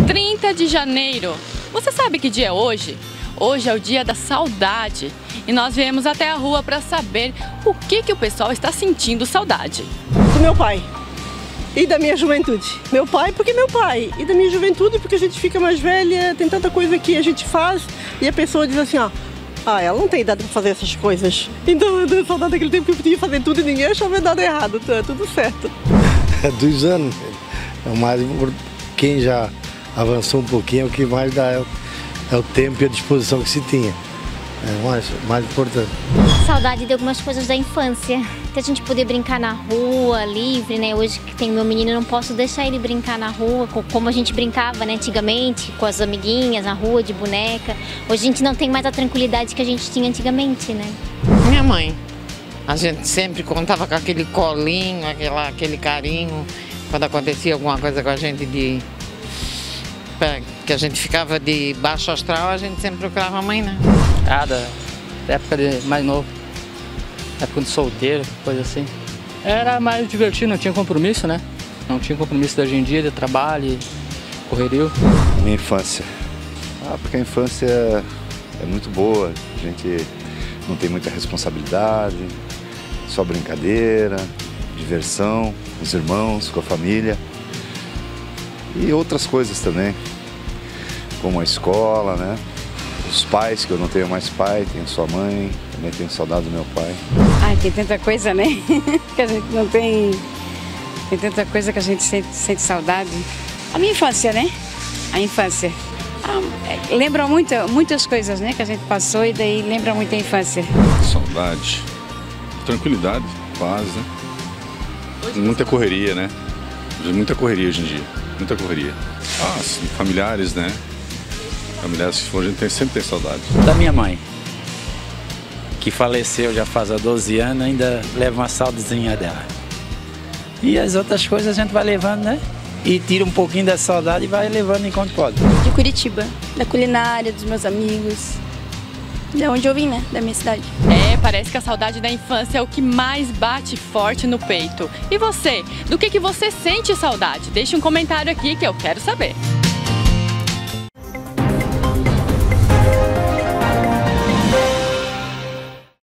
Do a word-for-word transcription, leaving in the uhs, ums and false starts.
trinta de janeiro. Você sabe que dia é hoje? Hoje é o dia da saudade. E nós viemos até a rua para saber o que, que o pessoal está sentindo saudade. Do meu pai e da minha juventude. Meu pai porque meu pai. E da minha juventude porque a gente fica mais velha, tem tanta coisa que a gente faz e a pessoa diz assim, ó, ah, ela não tem idade para fazer essas coisas. Então eu tenho saudade daquele tempo que eu podia fazer tudo e ninguém achava nada errado, tá tudo certo. É dos anos, é o mais, quem já avançou um pouquinho, é o que mais dá, é o, é o tempo e a disposição que se tinha. É o mais, mais importante. Saudade de algumas coisas da infância. De a gente poder brincar na rua, livre, né? Hoje que tem meu menino, eu não posso deixar ele brincar na rua, como a gente brincava, né? Antigamente, com as amiguinhas na rua, de boneca. Hoje a gente não tem mais a tranquilidade que a gente tinha antigamente, né? Minha mãe. A gente sempre contava com aquele colinho, aquela, aquele carinho, quando acontecia alguma coisa com a gente de... que a gente ficava de baixo astral, a gente sempre procurava a mãe, né? Ah, da época de mais novo, época de solteiro, coisa assim. Era mais divertido, não tinha compromisso, né? Não tinha compromisso da hoje em dia, de trabalho, correria. Minha infância. Ah, porque a infância é, é muito boa, a gente não tem muita responsabilidade, só brincadeira, diversão, com os irmãos, com a família. E outras coisas também, como a escola, né? Os pais, que eu não tenho mais pai, tenho sua mãe, também tenho saudade do meu pai. Ai, tem tanta coisa, né? Que a gente não tem... Tem tanta coisa que a gente sente, sente saudade. A minha infância, né? A infância. Ah, lembra muito, muitas coisas, né? Que a gente passou e daí lembra muito a infância. Saudade, tranquilidade, paz, né? Muita correria, né? Muita correria hoje em dia, muita correria. Ah, sim, familiares, né? Familiares que a gente tem, sempre tem saudade. Da minha mãe, que faleceu já faz há doze anos, ainda leva uma saudadezinha dela. E as outras coisas a gente vai levando, né? E tira um pouquinho da saudade e vai levando enquanto pode. De Curitiba, da culinária, dos meus amigos, de onde eu vim, né? Da minha cidade. É, parece que a saudade da infância é o que mais bate forte no peito. E você? Do que, que você sente saudade? Deixe um comentário aqui que eu quero saber.